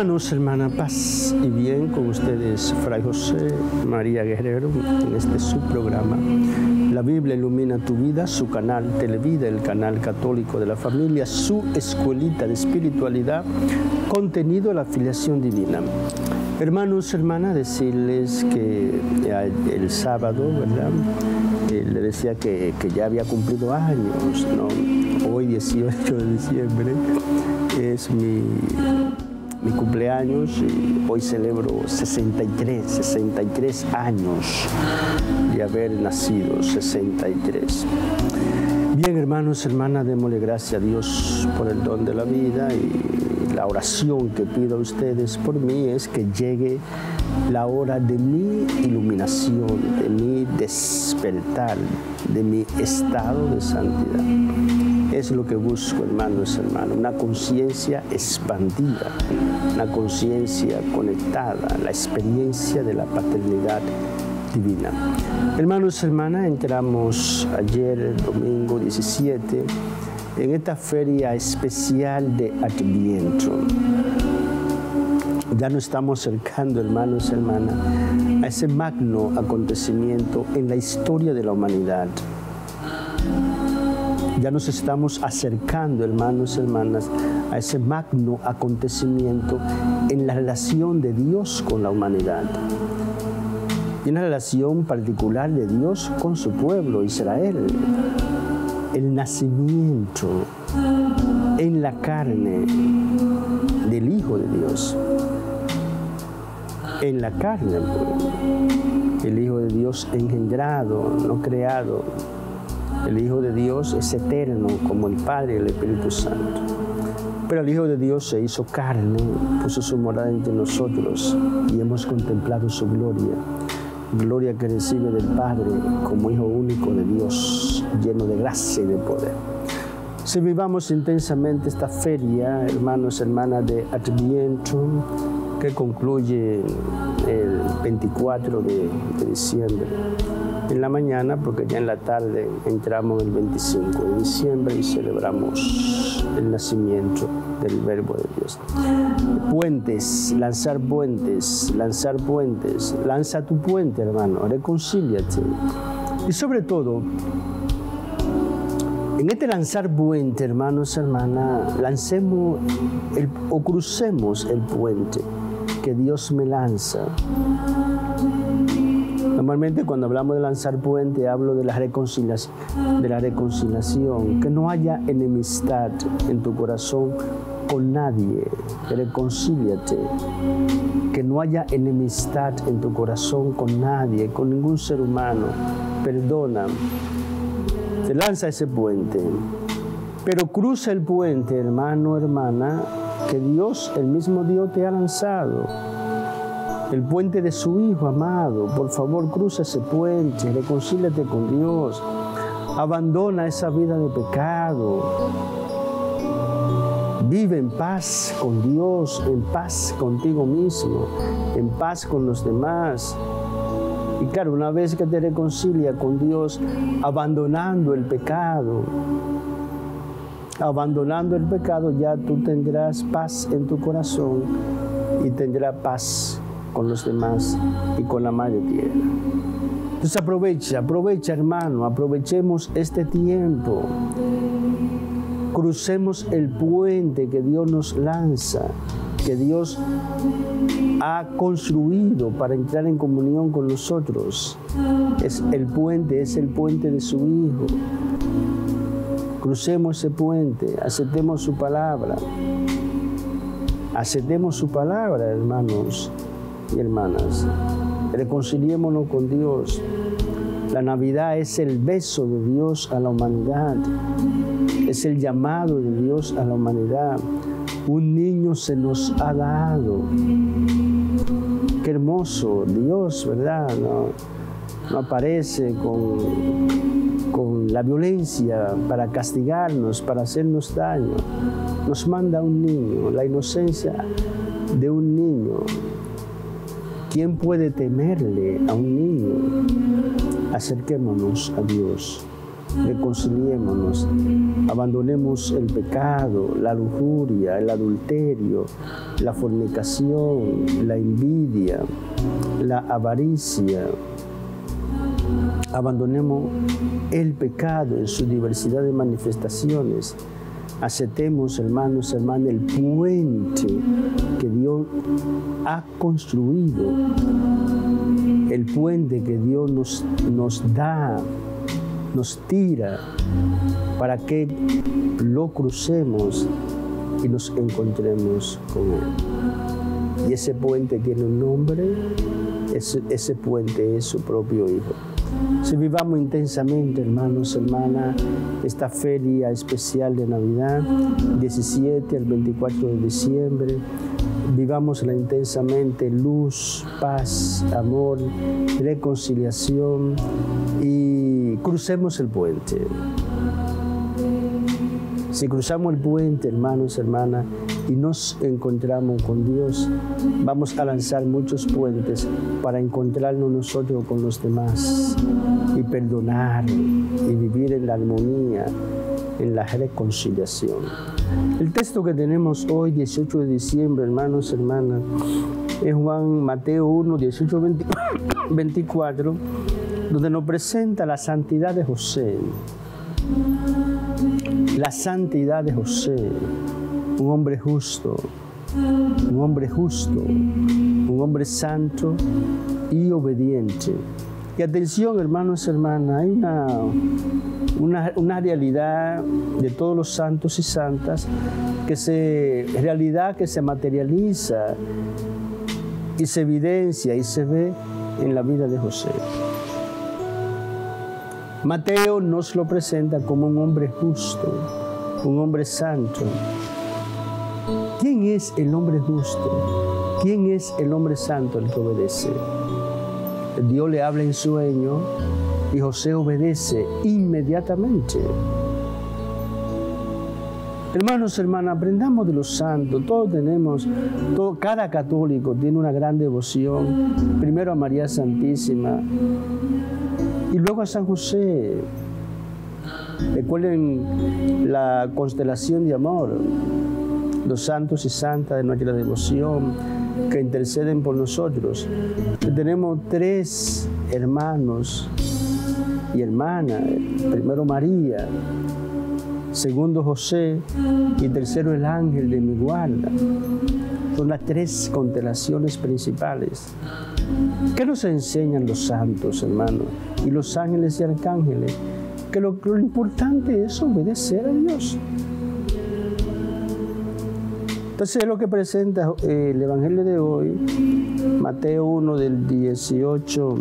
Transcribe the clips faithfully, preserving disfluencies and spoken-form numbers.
Hermanos, hermana, paz y bien con ustedes, Fray José María Guerrero, en este subprograma. La Biblia ilumina tu vida, su canal Televida, el canal católico de la familia, su escuelita de espiritualidad, contenido la filiación divina. Hermanos, hermanas, decirles que el sábado, ¿verdad? Eh, le decía que, que ya había cumplido años, ¿no? Hoy, dieciocho de diciembre, es mi... mi cumpleaños y hoy celebro sesenta y tres años de haber nacido, sesenta y tres. Bien, hermanos, hermanas, démosle gracias a Dios por el don de la vida y la oración que pido a ustedes por mí es que llegue la hora de mi iluminación, de mi despertar, de mi estado de santidad. Es lo que busco, hermanos, hermanos, una conciencia expandida, una conciencia conectada, la experiencia de la paternidad divina. Hermanos, hermanas, entramos ayer, domingo diecisiete, en esta feria especial de Adviento. Ya nos estamos acercando, hermanos, hermanas, a ese magno acontecimiento en la historia de la humanidad. Ya nos estamos acercando, hermanos, hermanas, a ese magno acontecimiento en la relación de Dios con la humanidad. Y una relación particular de Dios con su pueblo, Israel. El nacimiento en la carne del Hijo de Dios. En la carne, el Hijo de Dios engendrado, no creado. El Hijo de Dios es eterno como el Padre y el Espíritu Santo. Pero el Hijo de Dios se hizo carne, puso su morada entre nosotros y hemos contemplado su gloria. Gloria que recibe del Padre como Hijo único de Dios, lleno de gracia y de poder. Si vivamos intensamente esta feria, hermanos, hermanas, de Adviento, que concluye el veinticuatro de diciembre. En la mañana, porque ya en la tarde entramos el veinticinco de diciembre y celebramos el nacimiento del Verbo de Dios. Puentes, lanzar puentes, lanzar puentes, lanza tu puente, hermano, reconcíliate. Y sobre todo, en este lanzar puente, hermanos, hermanas, lancemos el, o crucemos el puente que Dios me lanza. Normalmente cuando hablamos de lanzar puente hablo de la reconciliación, de la reconciliación, que no haya enemistad en tu corazón con nadie, reconcíliate, que no haya enemistad en tu corazón con nadie, con ningún ser humano, perdona, te lanza ese puente, pero cruza el puente, hermano, hermana, que Dios, el mismo Dios te ha lanzado. El puente de su Hijo amado, por favor, cruza ese puente, reconcíliate con Dios, abandona esa vida de pecado, vive en paz con Dios, en paz contigo mismo, en paz con los demás. Y claro, una vez que te reconcilias con Dios, abandonando el pecado, abandonando el pecado, ya tú tendrás paz en tu corazón y tendrás paz con los demás y con la madre tierra. Entonces aprovecha, aprovecha, hermano, aprovechemos este tiempo. Crucemos el puente que Dios nos lanza, que Dios ha construido para entrar en comunión con nosotros. Es el puente, es el puente de su Hijo. Crucemos ese puente, aceptemos su palabra. Aceptemos su palabra, hermanos y hermanas, reconciliémonos con Dios. La Navidad es el beso de Dios a la humanidad, es el llamado de Dios a la humanidad. Un niño se nos ha dado. Qué hermoso Dios, ¿verdad? No, no aparece con, con la violencia para castigarnos, para hacernos daño. Nos manda un niño, la inocencia de un niño. ¿Quién puede temerle a un niño? Acerquémonos a Dios. reconciliémonos, abandonemos el pecado, la lujuria, el adulterio, la fornicación, la envidia, la avaricia. Abandonemos el pecado en su diversidad de manifestaciones. Aceptemos, hermanos, hermanas, el puente que Dios ha construido, el puente que Dios nos, nos da, nos tira para que lo crucemos y nos encontremos con Él. Y ese puente tiene un nombre, ese, ese puente es su propio Hijo. Si vivamos intensamente, hermanos, hermanas, esta feria especial de Navidad, diecisiete al veinticuatro de diciembre, vivámosla intensamente, luz, paz, amor, reconciliación, y crucemos el puente. Si cruzamos el puente, hermanos, hermanas, y nos encontramos con Dios, vamos a lanzar muchos puentes para encontrarnos nosotros con los demás y perdonar y vivir en la armonía, en la reconciliación. El texto que tenemos hoy, dieciocho de diciembre, hermanos, hermanas, es Juan Mateo uno, dieciocho, veinticuatro, donde nos presenta la santidad de José. La santidad de José, un hombre justo, un hombre justo, un hombre santo y obediente. Y atención, hermanos y hermanas, hay una, una, una realidad de todos los santos y santas, que se, realidad que se materializa y se evidencia y se ve en la vida de José. Mateo nos lo presenta como un hombre justo, un hombre santo. ¿Quién es el hombre justo? ¿Quién es el hombre santo el que obedece? Dios le habla en sueño y José obedece inmediatamente. Hermanos, hermanas, aprendamos de los santos. Todos tenemos, todo, cada católico tiene una gran devoción, primero a María Santísima y luego a San José. Recuerden la constelación de amor, los santos y santas de nuestra devoción que interceden por nosotros. Tenemos tres hermanos y hermanas, primero María, segundo José y tercero el ángel de mi guarda. Son las tres constelaciones principales. ¿Qué nos enseñan los santos, hermanos? Y los ángeles y arcángeles, que lo, lo importante es obedecer a Dios. Entonces es lo que presenta eh, el Evangelio de hoy, Mateo uno del dieciocho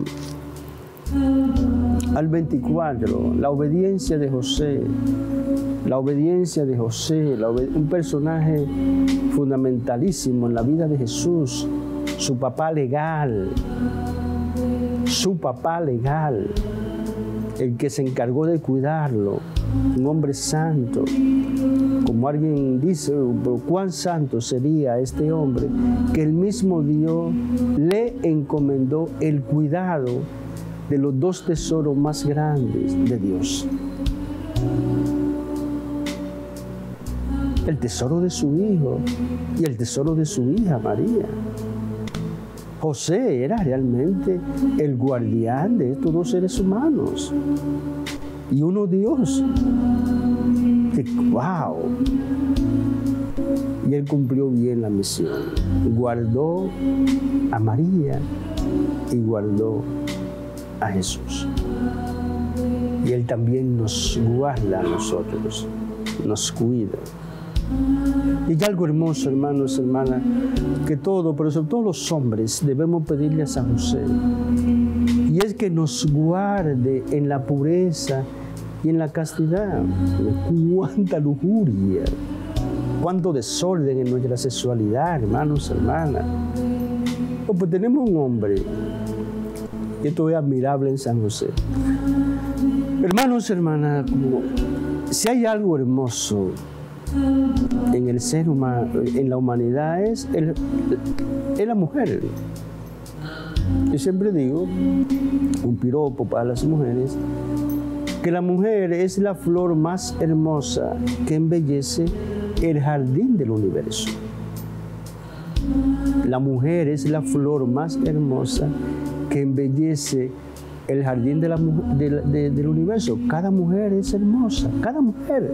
al veinticuatro, la obediencia de José, la obediencia de José, la obed- un personaje fundamentalísimo en la vida de Jesús, su papá legal, su papá legal, el que se encargó de cuidarlo, un hombre santo. Como alguien dice, ¿cuán santo sería este hombre que el mismo Dios le encomendó el cuidado de los dos tesoros más grandes de Dios? El tesoro de su hijo y el tesoro de su hija María. José era realmente el guardián de estos dos seres humanos y uno Dios. ¡Wow! Y él cumplió bien la misión. Guardó a María y guardó a Jesús. Y él también nos guarda a nosotros, nos cuida. Y hay algo hermoso, hermanos, hermanas, que todo, pero sobre todo los hombres, debemos pedirle a San José. Y es que nos guarde en la pureza y en la castidad. Cuánta lujuria, cuánto desorden en nuestra sexualidad, hermanos, hermanas. Oh, pues tenemos un hombre, y esto es admirable en San José. Hermanos, hermanas, como si hay algo hermoso en el ser humano, en la humanidad, es, el, es la mujer. Yo siempre digo, un piropo para las mujeres, que la mujer es la flor más hermosa que embellece el jardín del universo. La mujer es la flor más hermosa que embellece el jardín de la, de, de, del universo. Cada mujer es hermosa, cada mujer.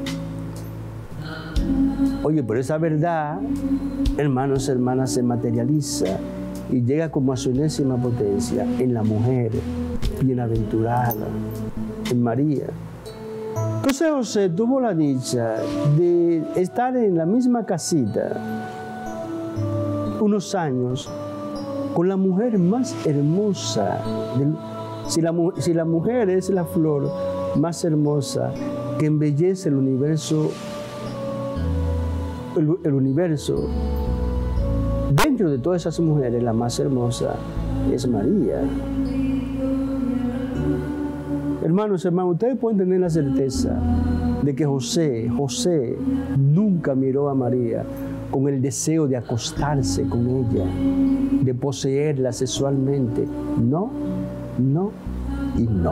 Oye, pero esa verdad, hermanos, hermanas, se materializa y llega como a su enésima potencia en la mujer bienaventurada, en María. Entonces José tuvo la dicha de estar en la misma casita unos años con la mujer más hermosa. Del, si, la, si la mujer es la flor más hermosa que embellece el universo, el, el universo, dentro de todas esas mujeres, la más hermosa es María. Hermanos, hermanos, ustedes pueden tener la certeza de que José, José nunca miró a María con el deseo de acostarse con ella, de poseerla sexualmente. No, no y no.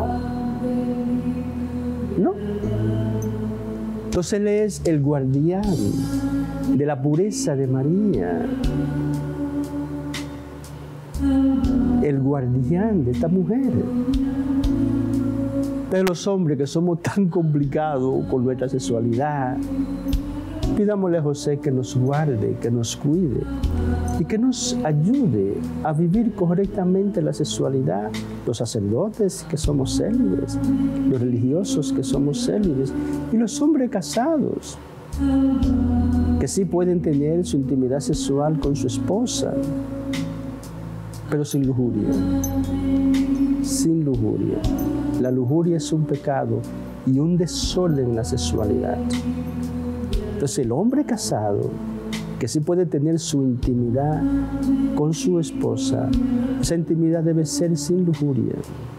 No. Entonces él es el guardián de la pureza de María. El guardián de esta mujer. De los hombres que somos tan complicados con nuestra sexualidad, pidámosle a José que nos guarde, que nos cuide y que nos ayude a vivir correctamente la sexualidad. Los sacerdotes que somos célibes, los religiosos que somos célibes y los hombres casados que sí pueden tener su intimidad sexual con su esposa, pero sin lujuria, sin lujuria. La lujuria es un pecado y un desorden en la sexualidad. Entonces el hombre casado, que sí puede tener su intimidad con su esposa, esa intimidad debe ser sin lujuria.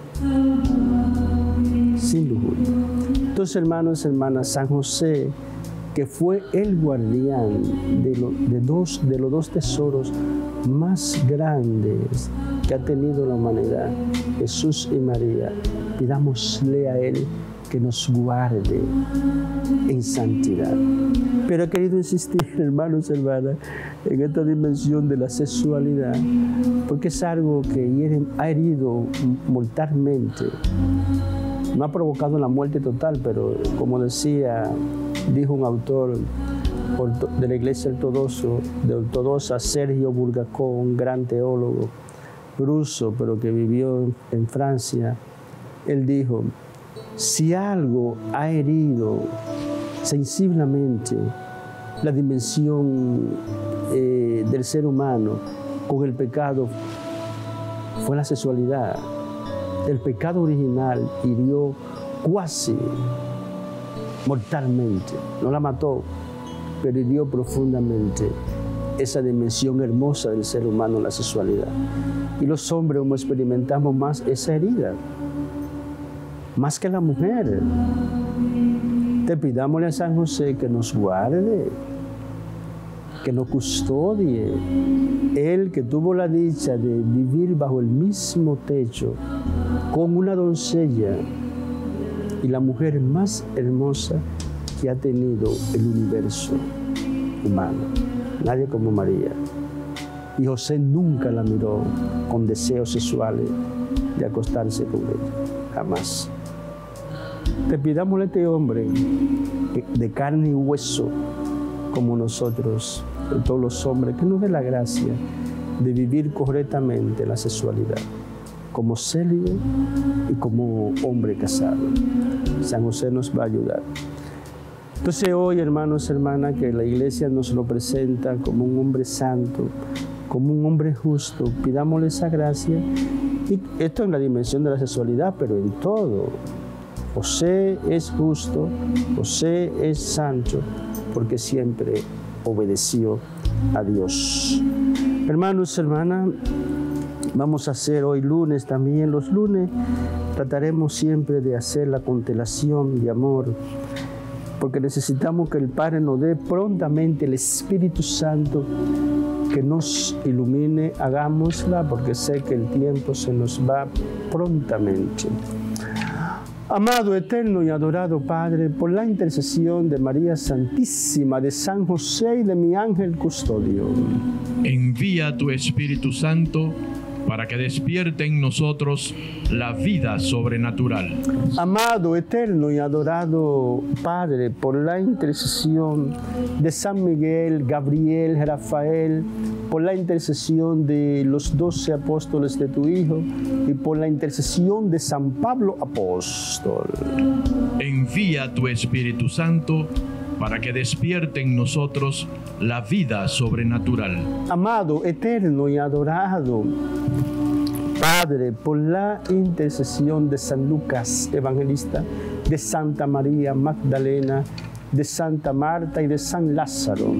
Sin lujuria. Entonces, hermanos y hermanas, San José, que fue el guardián de, lo, de, dos, de los dos tesoros más grandes que ha tenido la humanidad, Jesús y María, pidámosle a Él que nos guarde en santidad. Pero he querido insistir, hermanos y hermanas, en esta dimensión de la sexualidad, porque es algo que ha herido mortalmente. No ha provocado la muerte total, pero como decía, dijo un autor de la Iglesia ortodoxa, de ortodoxa, Sergio Bulgakov, un gran teólogo ruso, pero que vivió en Francia. Él dijo: si algo ha herido sensiblemente la dimensión eh, del ser humano con el pecado, fue la sexualidad. El pecado original hirió cuasi mortalmente, no la mató, pero hirió profundamente esa dimensión hermosa del ser humano, la sexualidad. Y los hombres como experimentamos más esa herida, más que la mujer. Te pidámosle a San José que nos guarde, que nos custodie. Él que tuvo la dicha de vivir bajo el mismo techo con una doncella y la mujer más hermosa que ha tenido el universo humano. Nadie como María. Y José nunca la miró con deseos sexuales de acostarse con ella. Jamás. Te pidámosle a este hombre de carne y hueso como nosotros, todos los hombres, que nos dé la gracia de vivir correctamente la sexualidad, como célibe y como hombre casado. San José nos va a ayudar. Entonces hoy, hermanos y hermanas, que la Iglesia nos lo presenta como un hombre santo, como un hombre justo, pidámosle esa gracia. Y esto en la dimensión de la sexualidad, pero en todo. José es justo, José es santo, porque siempre obedeció a Dios. Hermanos y hermanas, vamos a hacer hoy lunes también. Los lunes trataremos siempre de hacer la constelación de amor, porque necesitamos que el Padre nos dé prontamente el Espíritu Santo que nos ilumine. Hagámosla, porque sé que el tiempo se nos va prontamente. Amado, eterno y adorado Padre, por la intercesión de María Santísima, de San José y de mi ángel custodio, envía tu Espíritu Santo para que despierte en nosotros la vida sobrenatural. Amado, eterno y adorado Padre, por la intercesión de San Miguel, Gabriel, Rafael, por la intercesión de los doce apóstoles de tu Hijo y por la intercesión de San Pablo Apóstol, envía tu Espíritu Santo para que despierte en nosotros la vida sobrenatural. Amado, eterno y adorado Padre, por la intercesión de San Lucas Evangelista, de Santa María Magdalena, de Santa Marta y de San Lázaro,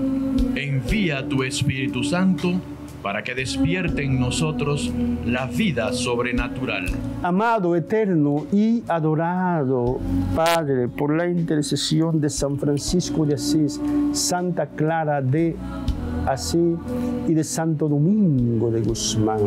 envía tu Espíritu Santo para que despierte en nosotros la vida sobrenatural. Amado, eterno y adorado Padre, por la intercesión de San Francisco de Asís, Santa Clara de Asís y de Santo Domingo de Guzmán,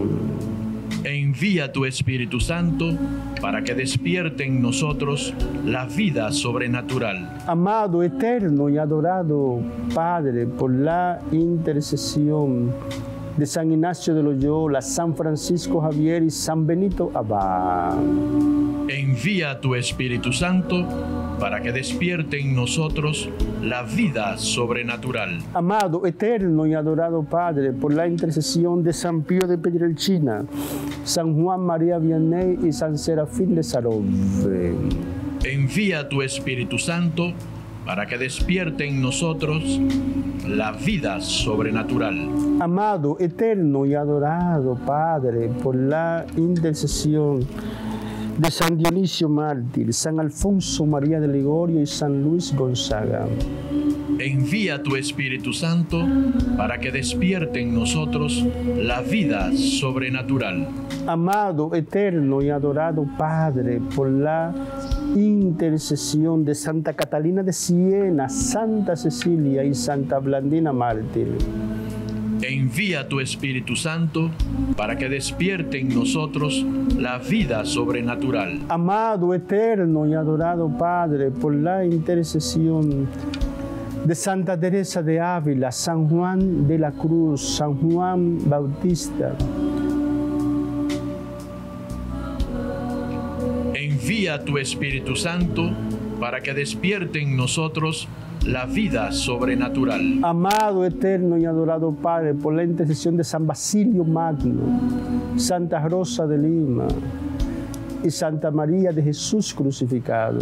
envía tu Espíritu Santo para que despierte en nosotros la vida sobrenatural. Amado, eterno y adorado Padre, por la intercesión de San Ignacio de Loyola, San Francisco Javier y San Benito Abad, envía tu Espíritu Santo para que despierte en nosotros la vida sobrenatural. Amado, eterno y adorado Padre, por la intercesión de San Pío de Pietrelcina, San Juan María Vianney y San Serafín de Sarove, envía tu Espíritu Santo para que despierte en nosotros la vida sobrenatural. Amado, eterno y adorado Padre, por la intercesión de San Dionisio Mártir, San Alfonso María de Ligorio y San Luis Gonzaga, envía tu Espíritu Santo para que despierte en nosotros la vida sobrenatural. Amado, eterno y adorado Padre, por la intercesión de Santa Catalina de Siena, Santa Cecilia y Santa Blandina Mártir, envía tu Espíritu Santo para que despierte en nosotros la vida sobrenatural. Amado, eterno y adorado Padre, por la intercesión de Santa Teresa de Ávila, San Juan de la Cruz, San Juan Bautista, envía tu Espíritu Santo para que despierte en nosotros la vida sobrenatural. Amado, eterno y adorado Padre, por la intercesión de San Basilio Magno, Santa Rosa de Lima y Santa María de Jesús crucificado,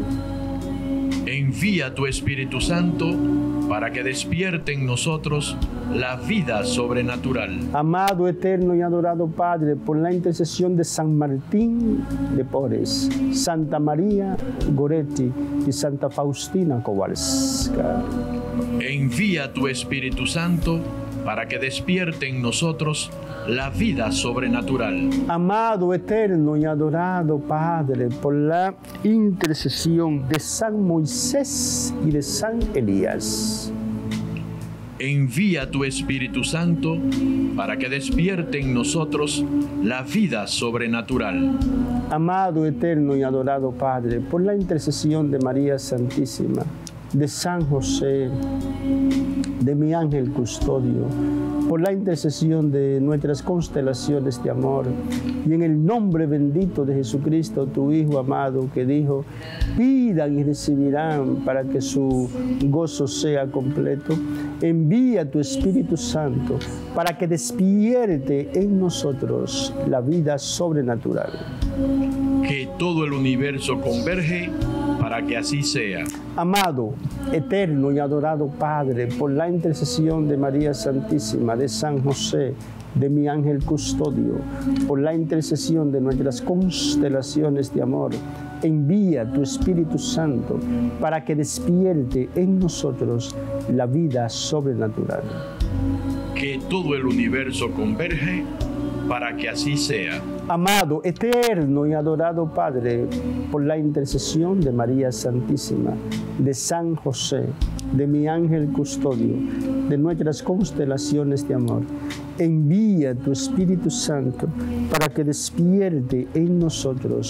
envía tu Espíritu Santo para que despierte en nosotros la vida sobrenatural. Amado, eterno y adorado Padre, por la intercesión de San Martín de Porres, Santa María Goretti y Santa Faustina Kowalska, envía tu Espíritu Santo para que despierte en nosotros la vida sobrenatural. Amado, eterno y adorado Padre, por la intercesión de San Moisés y de San Elías, envía tu Espíritu Santo para que despierte en nosotros la vida sobrenatural. Amado, eterno y adorado Padre, por la intercesión de María Santísima, de San José, de mi ángel custodio, por la intercesión de nuestras constelaciones de amor, y en el nombre bendito de Jesucristo, tu Hijo amado, que dijo: pidan y recibirán para que su gozo sea completo, envía tu Espíritu Santo para que despierte en nosotros la vida sobrenatural. Que todo el universo converge para que así sea. Amado, eterno y adorado Padre, por la intercesión de María Santísima, de San José, de mi ángel custodio, por la intercesión de nuestras constelaciones de amor, envía tu Espíritu Santo para que despierte en nosotros la vida sobrenatural. Que todo el universo converge para que así sea. Amado, eterno y adorado Padre, por la intercesión de María Santísima, de San José, de mi ángel custodio, de nuestras constelaciones de amor, envía tu Espíritu Santo para que despierte en nosotros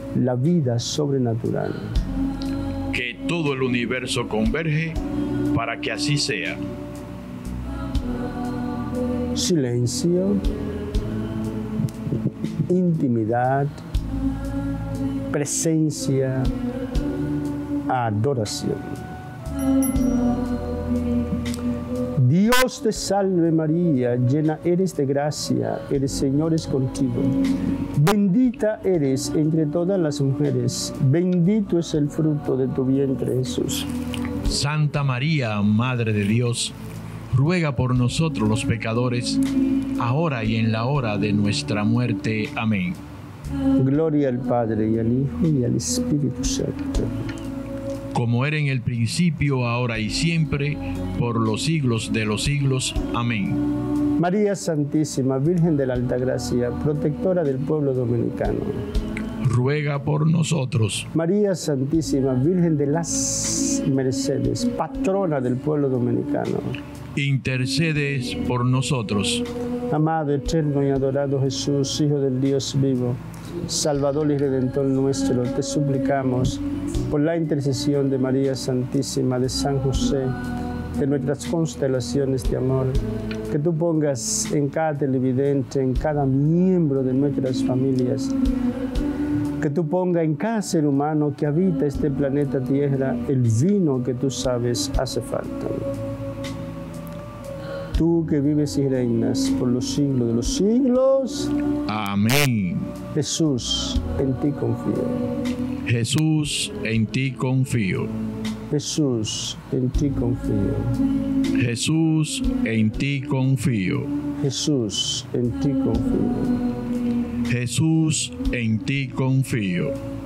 la vida sobrenatural. Que todo el universo converge para que así sea. Silencio, intimidad, presencia, adoración. Dios te salve María, llena eres de gracia, el Señor es contigo. Bendita eres entre todas las mujeres, bendito es el fruto de tu vientre Jesús. Santa María, Madre de Dios, ruega por nosotros los pecadores, ahora y en la hora de nuestra muerte. Amén. Gloria al Padre, y al Hijo, y al Espíritu Santo. Como era en el principio, ahora y siempre, por los siglos de los siglos. Amén. María Santísima, Virgen de la Alta Gracia, protectora del pueblo dominicano, ruega por nosotros. María Santísima, Virgen de las Mercedes, patrona del pueblo dominicano, intercedes por nosotros. Amado, eterno y adorado Jesús, Hijo del Dios vivo, Salvador y Redentor nuestro, te suplicamos, por la intercesión de María Santísima, de San José, de nuestras constelaciones de amor, que tú pongas en cada televidente, en cada miembro de nuestras familias, que tú pongas en cada ser humano que habita este planeta Tierra el vino que tú sabes hace falta. Tú que vives y reinas por los siglos de los siglos. Amén. Jesús, en ti confío. Jesús, en ti confío. Jesús, en ti confío. Jesús, en ti confío. Jesús, en ti confío. Jesús, en ti confío.